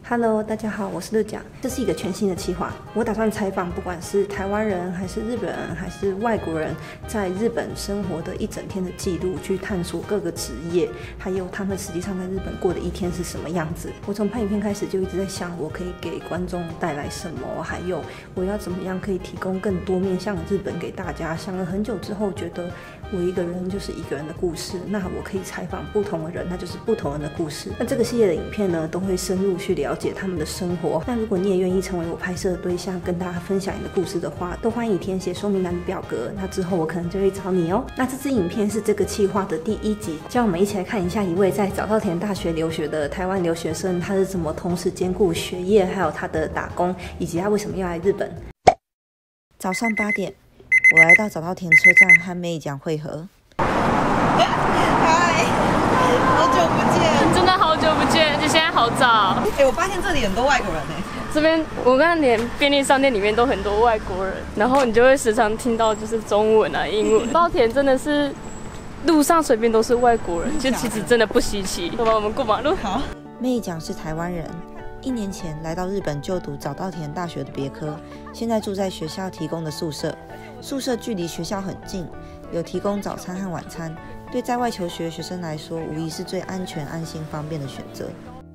Hello， 大家好，我是乐讲。这是一个全新的企划，我打算采访不管是台湾人还是日本人还是外国人在日本生活的一整天的记录，去探索各个职业，还有他们实际上在日本过的一天是什么样子。我从拍影片开始就一直在想，我可以给观众带来什么，还有我要怎么样可以提供更多面向的日本给大家。想了很久之后，觉得我一个人就是一个人的故事，那我可以采访不同的人，那就是不同人的故事。那这个系列的影片呢，都会深入去了解他们的生活。那如果你也愿意成为我拍摄的对象，跟大家分享你的故事的话，都欢迎填写说明栏的表格。那之后我可能就会找你哦。那这支影片是这个企划的第1集，就让我们一起来看一下一位在早稻田大学留学的台湾留学生，他是怎么同时兼顾学业，还有他的打工，以及他为什么要来日本。早上8点，我来到早稻田车站和妹讲会合。 嗨，好久不见， 真的好久不见，而且现在好早。 我发现这里很多外国人这边我看连便利商店里面都很多外国人，然后你就会时常听到就是中文啊、英文。早稻田真的是路上随便都是外国人，就其实真的不稀奇。好吧，我们过马路。 好。 妹讲是台湾人，1年前来到日本就读早稻田大学的别科，现在住在学校提供的宿舍。宿舍距离学校很近，有提供早餐和晚餐，对在外求学学生来说，无疑是最安全、安心、方便的选择。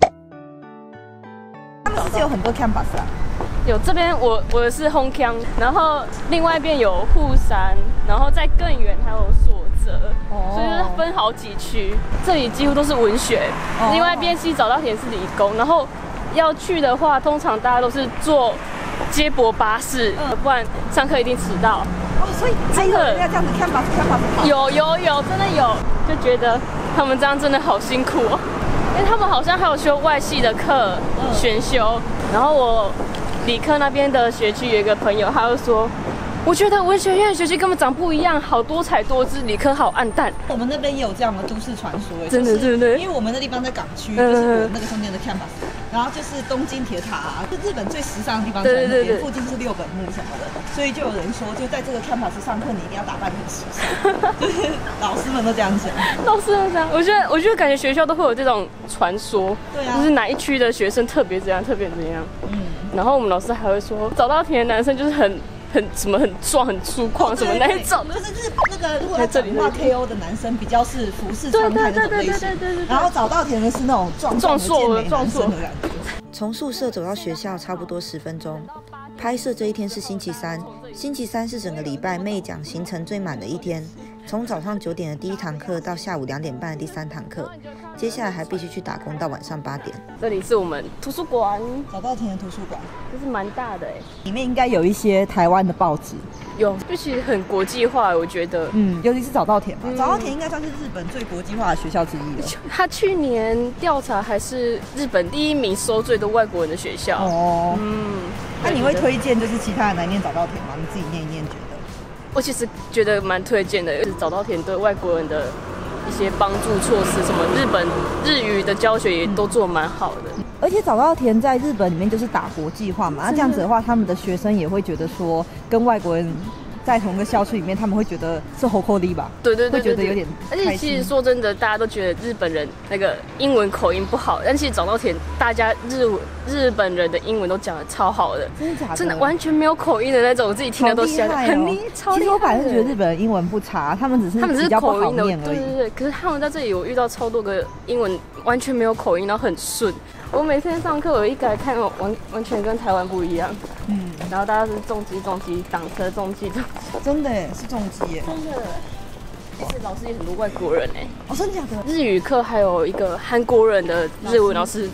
他们是不是有很多 campus 啊？ 有这边我是hon江，然后另外一边有户山，然后再更远还有所泽，所以就是分好几区。这里几乎都是文学，另外一边其实早稻田是理工，然后要去的话，通常大家都是坐接驳巴士，不然上课一定迟到。 所以真的要这样子 campus 跑。 有，真的有，就觉得他们这样真的好辛苦哦。因为他们好像还有修外系的课，选修。然后我理科那边的学区有一个朋友，他就说，我觉得文学院的学区根本长不一样，好多彩多姿，理科好暗淡。 我们那边也有这样的都市传说， 真的， 因为我们那地方在港区，就是有那个中间的 campus， 然后就是东京铁塔，是日本最时尚的地方，在那边附近是6本木什么的，所以就有人说，就在这个 campus 上课，你一定要打扮得很时尚，就是老师们都这样讲。 老师们这样，我觉得感觉学校都会有这种传说，对啊，就是哪一区的学生特别怎样，特别怎样。然后我们老师还会说，早稻田的男生就是很什么很壮很粗犷什么那一种的， 就是那个如果要讲话 KO 的男生比较是服饰穿戴那种类型，然后早稻田的是那种壮硕的男生的感觉。 从宿舍走到学校差不多10分钟。拍摄这一天是星期三，星期三是整个礼拜妹讲行程最满的一天，从早上9点的第1堂课到下午2点半的第3堂课，接下来还必须去打工到晚上8点。 这里是我们图书馆， 早稻田的图书馆， 这是蛮大的里面应该有一些台湾的报纸， 有，就其实很国际化，我觉得， 尤其是早稻田嘛，早稻田应该算是日本最国际化的学校之一了。 他去年调查还是日本第1名收最多外国人的学校。 那你会推荐就是其他人来念早稻田吗？你自己念一念觉得？ 我其实觉得蛮推荐的，就是早稻田对外国人的一些帮助措施，什么日语的教学也都做蛮好的。 而且早稻田在日本里面就是打国际化嘛，那这样子的话，他们的学生也会觉得说跟外国人在同一个校区里面，他们会觉得是好口力吧？对，会觉得有点开心。 而且其实说真的，大家都觉得日本人那个英文口音不好，但其实早稻田大家日本人的英文都讲得超好的， 真的假的？ 真的完全没有口音的那种，我自己听的都吓到，很厉害，超厉害。 其实我本来是觉得日本人英文不差，他们只是比较不好念而已。 对。可是他们在这里有遇到超多个英文完全没有口音，然后很顺。我每天上课，我一改看完全跟台湾不一样。然后大家是重机、挡车、重机。 真的耶，是重机耶。 真的。其实老师也很多外国人哎。 哦，真的假的？ 日语课还有一个韩国人的日文老师。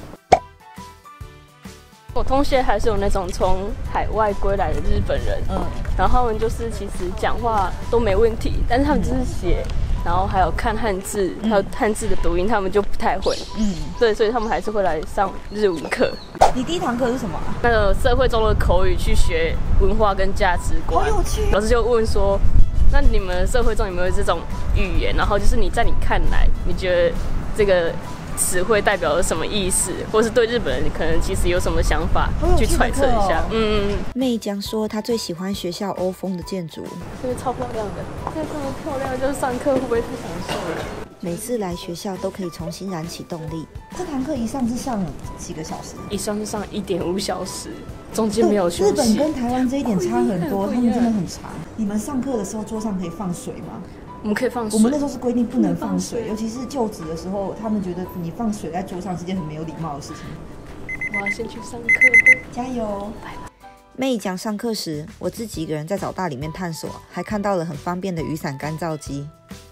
我同学还是有那种从海外归来的日本人，然后他们就是其实讲话都没问题，但是他们就是写。然后还有看汉字，还有汉字的读音，他们就不太会。对，所以他们还是会来上日文课。 你第1堂课是什么啊？ 那个社会中的口语，去学文化跟价值观。 好有趣。 老师就问说，那你们社会中有没有这种语言？然后就是你在你看来，你觉得这个词汇代表了什么意思，或是对日本人可能其实有什么想法，去揣测一下。 妹江说她最喜欢学校欧风的建筑， 这个超漂亮的，这个这么漂亮，就是上课会不会太享受了？ 每次来学校都可以重新燃起动力。 这堂课一上是上几个小时？ 一上是上1.5小时，中间没有休息。 日本跟台湾这一点差很多，他们真的很长。你们上课的时候桌上可以放水吗？ 我们可以放水。 我们那时候是规定不能放水，尤其是就职的时候，他们觉得你放水在桌上是件很没有礼貌的事情。 我要先去上课了， 加油！ 拜拜。 妹讲上课时，我自己一个人在早大里面探索，还看到了很方便的雨伞干燥机。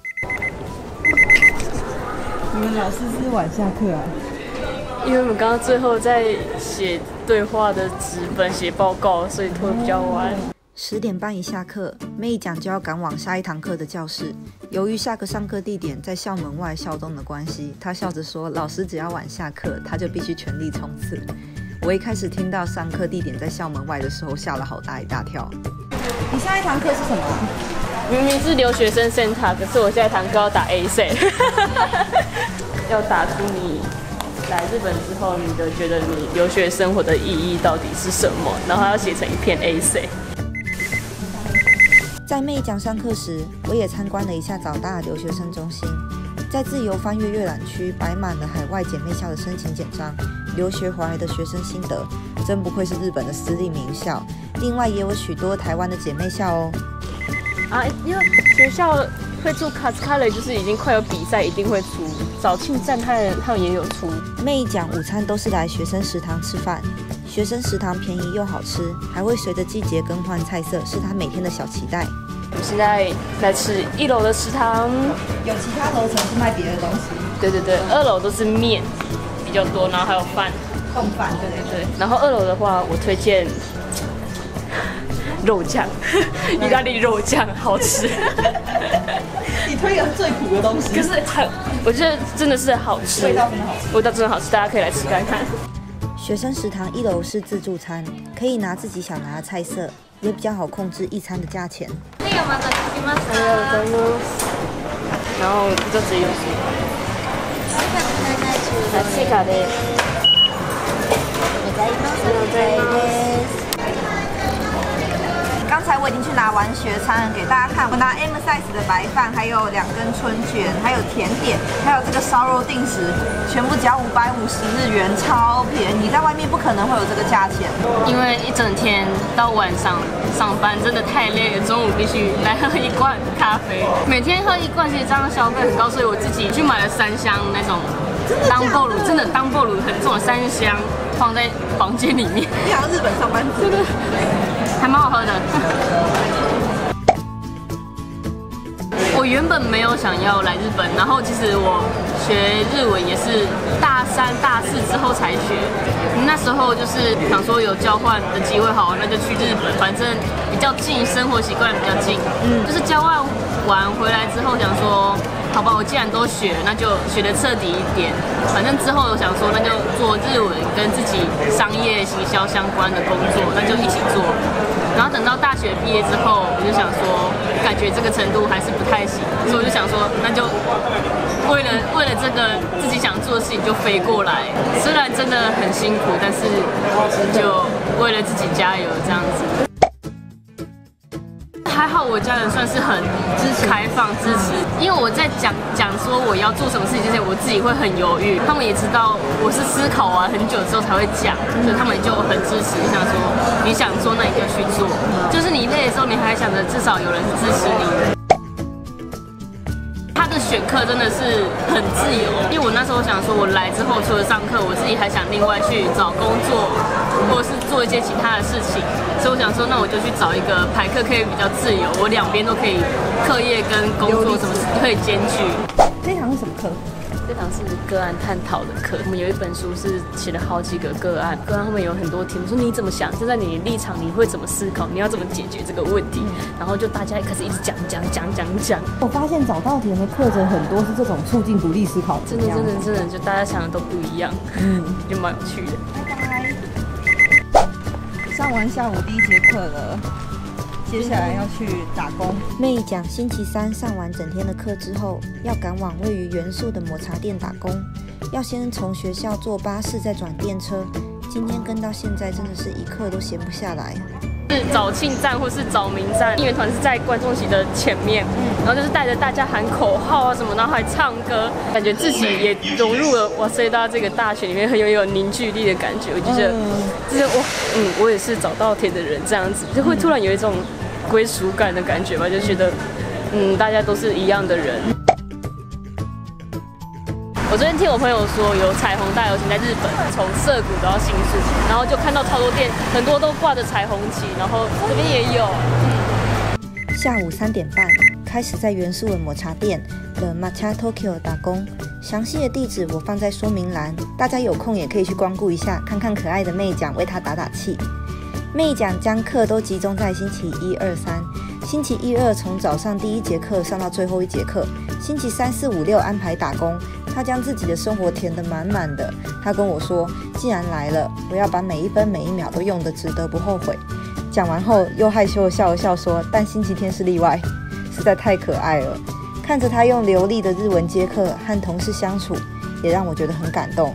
你们老师是晚下课啊？ 因为我们刚刚最后在写对话的纸本、写报告，所以拖得比较晚。 10点半一下课，妹讲就要赶往下一堂课的教室。由于下个上课地点在校门外校东的关系，她笑着说：“老师只要晚下课，她就必须全力冲刺。”我一开始听到上课地点在校门外的时候，吓了好大一大跳。 你下一堂课是什么？ 明明是留学生 center， 可是我下一堂课要打 essay， 要打出你来日本之后，你觉得你留学生活的意义到底是什么，然后要写成一篇 essay。 在妹讲上课时，我也参观了一下早大留学生中心。在自由翻阅阅览区，摆满了海外姐妹校的申请简章、留学回来的学生心得，真不愧是日本的私立名校。另外也有许多台湾的姐妹校哦。 因为学校会出卡斯卡雷，就是已经快有比赛，一定会出。早庆站他们也有出。 妹讲午餐都是来学生食堂吃饭，学生食堂便宜又好吃，还会随着季节更换菜色，是她每天的小期待。 我们现在来吃1楼的食堂， 有其他楼层是卖别的东西。 对，2楼都是面比较多，然后还有饭， 冻饭。对。 然后2楼的话，我推荐肉酱，意大利肉酱好吃。 你推个最苦的东西， 可是我觉得真的是好吃， 味道真的好吃， 味道真的好吃，大家可以来吃看看。 学生食堂1楼是自助餐，可以拿自己想拿的菜色，也比较好控制一餐的价钱。 然后就直接用水。这个的。 刚才我已经去拿完学餐给大家看，我拿 M size 的白饭，还有2根春卷，还有甜点，还有这个烧肉定时，全部只要550日元，超便宜，在外面不可能会有这个价钱。 因为一整天到晚上上班真的太累了，中午必须来喝1罐咖啡，每天喝1罐，其实这样消费很高，所以我自己去买了3箱那种当爆卤，真的当爆卤很重的3箱，放在房间里面。 你好像日本上班族。 还蛮好喝的。我原本没有想要来日本，然后其实我学日文也是大3、大4之后才学。那时候就是想说有交换的机会，好，那就去日本，反正比较近，生活习惯比较近。就是交换完回来之后想说，好吧，我既然都学，那就学得彻底一点。反正之后我想说，那就做日文跟自己商业行销相关的工作，那就一起做。然后等到大学毕业之后，我就想说，感觉这个程度还是不太行，所以我就想说，那就为了这个自己想做的事情就飞过来。虽然真的很辛苦，但是就为了自己加油这样子。还好我家人算是很开放支持，因为我在讲说我要做什么事情之前，我自己会很犹豫，他们也知道我是思考完很久之后才会讲，所以他们就很支持，想说你想做那你就去做，就是你累的时候你还想着至少有人是支持你。他的选课真的是很自由，因为我那时候想说，我来之后除了上课，我自己还想另外去找工作，或者是做一些其他的事情，所以我想说，那我就去找一个排课可以比较自由，我两边都可以，课业跟工作什么可以兼具。 这堂是什么课？ 这堂是个案探讨的课，我们有一本书是写了好几个个案，个案后面有很多题目，说你怎么想，站在你的立场，你会怎么思考，你要怎么解决这个问题，然后就大家开始一直讲。 我发现早稻田的课程很多是这种促进独立思考， 真的，就大家想的都不一样，就蛮有趣的。 拜拜。上完下午第1节课了。接下来要去打工。 妹讲星期3上完整天的课之后，要赶往位于原宿的抹茶店打工，要先从学校坐巴士再转电车。今天跟到现在真的是一刻都闲不下来。 是早庆站或是早明站，应援团是在观众席的前面，然后就是带着大家喊口号啊什么，然后还唱歌，感觉自己也融入了哇塞大这个大学里面，很有凝聚力的感觉。我就觉得，就是哇，我也是早稻田的人这样子，就会突然有一种归属感的感觉吧，就觉得大家都是一样的人。我昨天听我朋友说，有彩虹大游行在日本，从涩谷到新宿，然后就看到超多店，很多都挂着彩虹旗，然后这边也有。 下午3点半开始在元素的抹茶店的 Matcha Tokyo 打工，详细的地址我放在说明栏，大家有空也可以去光顾一下，看看可爱的妹奖，为她打打气。妹奖将课都集中在星期1、2、3，星期1、2从早上第1节课上到最后1节课，星期3、4、5、6安排打工。他将自己的生活填得满满的。他跟我说，既然来了，我要把每一分每一秒都用得值得，不后悔。讲完后又害羞地笑了笑说，但星期天是例外，实在太可爱了。看着他用流利的日文接课和同事相处，也让我觉得很感动。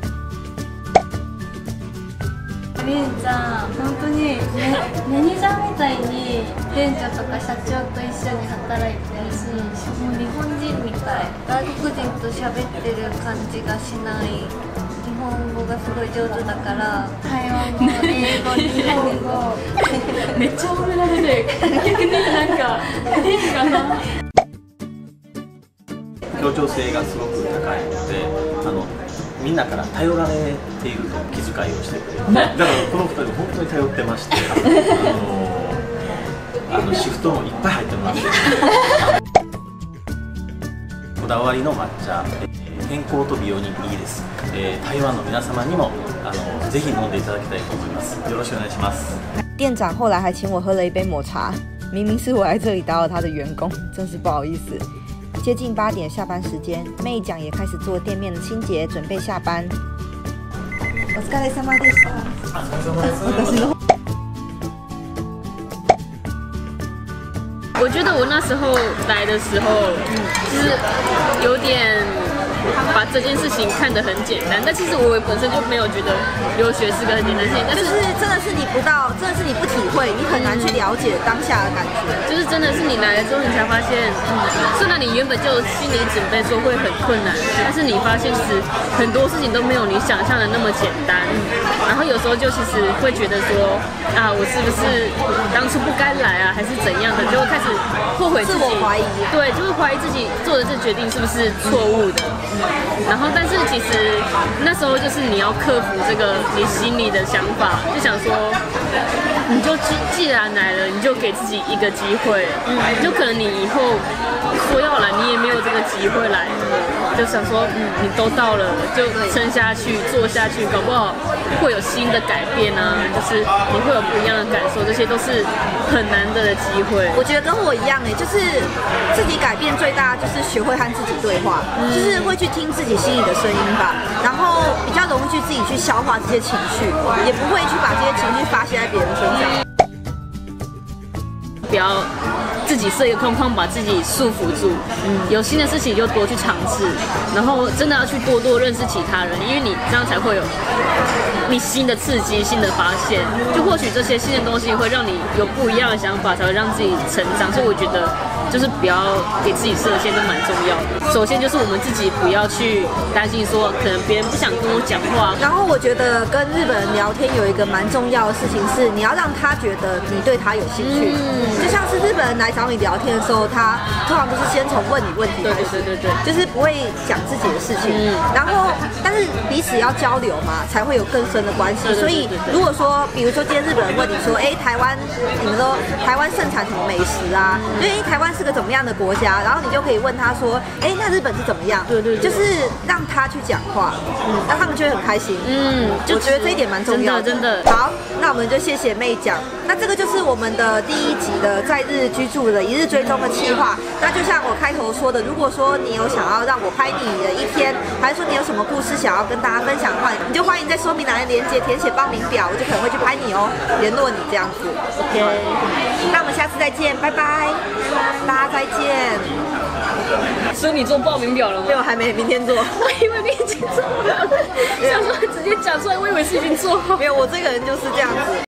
りんちゃん、本当にマネージャーみたいに店長とか社長と一緒に働いてるし、もう日本人みたい。外国人と喋ってる感じがしない。日本語がすごい上手だから、台湾語、英語、日本語。 めっちゃ褒められて、逆になんか変かな。 協調性がすごく高いので、みんなから頼られていると気遣いをしてくれる。だからこの2人本当に頼ってまして、シフトもいっぱい入ってもらってる。こだわりの抹茶、健康と美容にいいです。台湾の皆様にもぜひ飲んでいただきたいと思います。よろしくお願いします。 店长后来还请我喝了一杯抹茶，明明是我来这里打扰他的员工，真是不好意思。接近8点下班时间，妹奖也开始做店面的清洁，准备下班。お疲れ様でした。 我觉得我那时候来的时候，就是有点把这件事情看得很简单，但其实我本身就没有觉得留学是个很简单的事情，但是真的是你不到，真的是你不体会，你很难去了解当下的感觉。 就是真的是你来了之后，你才发现，虽然你原本就心理准备说会很困难，但是你发现其实很多事情都没有你想象的那么简单。然后有时候就其实会觉得说，啊，我是不是当初不该来啊，还是怎样的，就会开始后悔自己， 自我怀疑， 对，就会怀疑自己做的这决定是不是错误的。然后，但是其实那时候就是你要克服这个你心里的想法，就想说，你就既然来了，你就给自己一个机会，就可能你以后说要来，你也没有这个机会来，就想说，你都到了，就撑下去，做下去，搞不好会有新的改变啊，就是你会有不一样的感受，这些都是很难得的机会。 我觉得跟我一样就是自己改变最大就是学会和自己对话，就是会去听自己心里的声音吧，然后比较容易去自己去消化这些情绪，也不会去把这些情绪发泄在别人身上。 不要自己设一个框框，把自己束缚住。有新的事情就多去尝试，然后真的要去多多认识其他人，因为你这样才会有你新的刺激、新的发现。就或许这些新的东西会让你有不一样的想法，才会让自己成长。所以我觉得，就是不要给自己设限，都蛮重要的。首先就是我们自己不要去担心说，可能别人不想跟我讲话。 然后我觉得跟日本人聊天有一个蛮重要的事情是，你要让他觉得你对他有兴趣。就像是日本人来找你聊天的时候，他通常都是先从问你问题开始， 对， 就是不会讲自己的事情。然后，但是彼此要交流嘛，才会有更深的关系。所以，如果说，比如说今天日本人问你说，台湾，你们说台湾盛产什么美食啊？所以台湾是个怎么样的国家？然后你就可以问他说，那日本是怎么样？对，就是让他去讲话，那他们就会很开心。我觉得这一点蛮重要的， 真的。 好，那我们就谢谢妹讲。那这个就是我们的第1集的在日居住的1日追踪的企划。那就像我开头说的，如果说你有想要让我拍你的一天，还是说你有什么故事想要跟大家分享的话，你就欢迎在说明栏的连结填写报名表，我就可能会去拍你哦，联络你这样子。OK， 那我们下次再见，拜拜，大家再见。 所以你做报名表了吗？ 没有，还没，明天做。 我以为你已经做了，想说直接讲出来，我以为是已经做好。 没有，我这个人就是这样子。